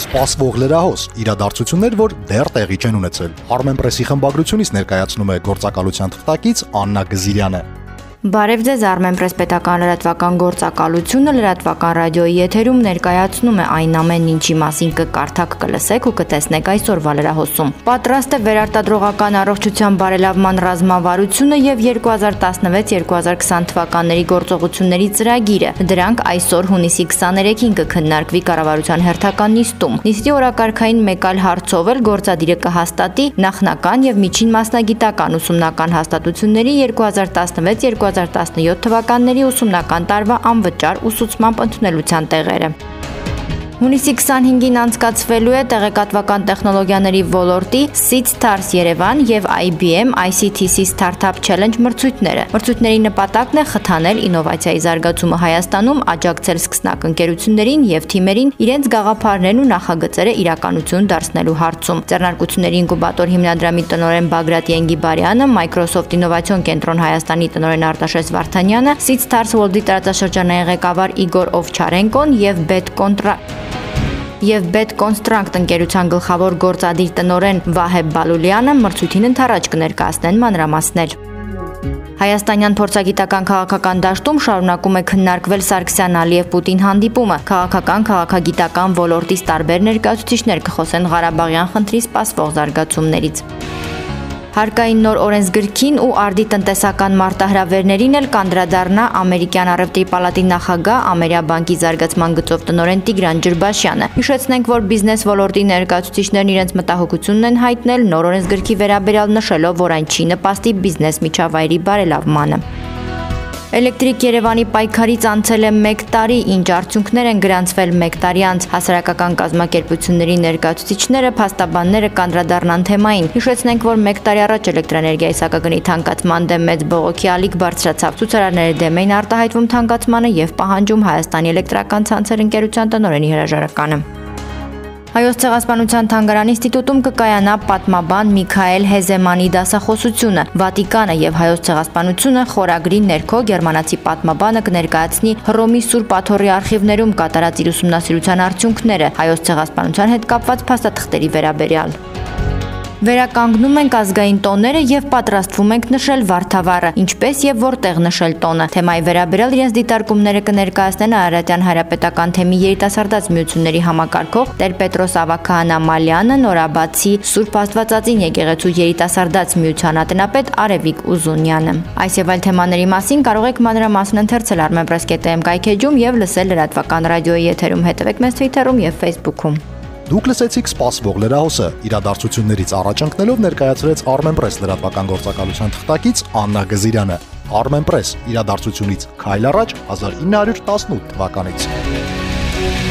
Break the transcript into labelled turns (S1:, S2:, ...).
S1: Սպասվող լրահոս, իրադարձություններ, որ դեռ տեղի չեն ունեցել։ Արմենպրեսի խմբագրությունից ներկայացնում է գործակալության թղթակից Աննա Գզիրյանը։
S2: Բարև ձեզ, Արմենպրես պետական լրատվական գործակալությունը լրատվական ռադիոյի եթերում ներկայացնում է այն ամենն, ինչի մասին կկարդաք, կլսեք ու կտեսնեք այսօրվա լրահոսում։ Պատրաստ է վերարտադրողական առողջության բարելավման ռազմավարությունը եւ 2016-2020 թվականների գործողությունների ծրագիրը։ Դրանք այսօր հունիսի 23-ին կքննարկվի կառավարության հերթական նիստում։ Նիստի օրակարգային մեկ այլ հարցով էլ գործադիրը կհաստատի նախնական եւ միջին մասնագիտական ուսումնական հաստատությունների 2016-2017 թվականների ուսումնական տարվա անվճար ուսուցման ընդունելության տեղերը։ Հունիսի 25-ին անցկացվելու է տեղեկատվական տեխնոլոգիաների ոլորտի SIT-STARS Երևան եւ IBM ICTC Startup Challenge մրցույթները։ Մրցույթների նպատակն է խթանել ինովացիայի զարգացումը Հայաստանում, աջակցել սկսնակ ընկերություններին եւ թիմերին իրենց գաղափարներն ու նախագծերը իրականություն դարձնելու հարցում։ Ձեռնարկությունների ինկուբատոր հիմնադրամի տնօրեն Բագրատ Ենգիբարյանը, Microsoft Ինովացիոն կենտրոն Հայաստանի տնօրեն Արտաշես Վարդանյանը, SIT-STARS World-ի տարածաշրջանային ղեկավար Իգոր Օվչարենկոն եւ Bet-Construct ընկերության գլխավոր գործադիր տնօրեն Վահեբ Բալուլյանը մրցույթին ընդառաջ կներկայացնեն մանրամասներ։ Հայաստանյան փորձագիտական քաղաքական դաշտում շարունակում է քննարկվել Սարգսյան-Ալիև-Պուտին հանդիպումը։ Քաղաքական-քաղաքագիտական ոլորտից տարբեր ներկայացուցիչներ կխոսեն Ղարաբաղյան խնդրի սպասվող զարգացումներից։ Հարկային նոր օրենսգրքին ու արդի տնտեսական մարտահրավերներին էլ կանդրադառնա Ամերիկյան առևտրի պալատի նախագահ Ամերիա բանկի զարգացման գծով տնօրեն Տիգրան Ջրբաշյանը։ Հիշեցնենք, որ բիզնես ոլորտի ներկայացուցիչներն իրենց մտահոգությունն են հայտնել նոր օրենսգրքի վերաբերյալ, նշելով, որ այն չի նպաստի բիզնես միջավայրի բարելավմանը։ Էլեկտրիկ Երևանի պայքարից անցել է 1 տարի, ինչ արդյունքներ են գրանցվել 1 տարի անց։ Հասարակական կազմակերպությունների ներկայացուցիչները, փաստաբանները կանդրադառնան թեմային։ Հիշեցնենք, որ 1 տարի առաջ էլեկտրաէներգիայի սակագնի թանկացման դեմ մեծ բողոքի ալիք բարձրացավ։ Ցուցարարները դեմ էին արտահայտվում թանկացմանը եւ պահանջում Հայաստանի էլեկտրական ցանցեր ընկերության տնօրենի հրաժարականը։ Հայոց ցեղասպանության թանգարան ինստիտուտում կկայանա պատմաբան Միքայել Հեզեմանի դասախոսությունը։ Վատիկանը եւ Հայոց ցեղասպանությունը խորագրի ներքո գերմանացի պատմաբանը կներկայացնի Հռոմի Սուրբ Աթոռի արխիվներում կատարած իր ուսումնասիրության արդյունքները Հայոց ցեղասպանության հետ կապված փաստաթղթերի վերաբերյալ։ Վերականգնում ենք ազգային տոները եւ պատրաստվում ենք նշել Վարդավառը, ինչպես եւ որտեղ նշել տոնը։ Թեմայի վերաբերյալ իրենց դիտարկումները կներկայացնեն Արարատյան Հանրապետական թեմի երիտասարդաց միությունների համակարգող Տեր-Պետրոս Ավագահան Ամալյանը, Նորաբացի Սուրբ Աստվածածին եկեղեցու երիտասարդաց միության ատենապետ Արևիկ Ուզունյանը։ Այս եւ այլ թեմաների մասին կարող եք մանրամասն ընթերցել armenpress.am կայքեջում եւ լսել լրատվական ռադիոյի եթերում։ Հետևեք մեզ Twitter-ում եւ Facebook-ում։
S1: Դուք լսեցիք Սպասվող լրահոսը, իրադարձություններից առաջ ընկնելով ներկայացրեց Արմենպրես լրատվական գործակալության թղթակից Աննա Գզիրյանը։ Արմենպրես իրադարձությունից քայլ առաջ 1918 թվականից։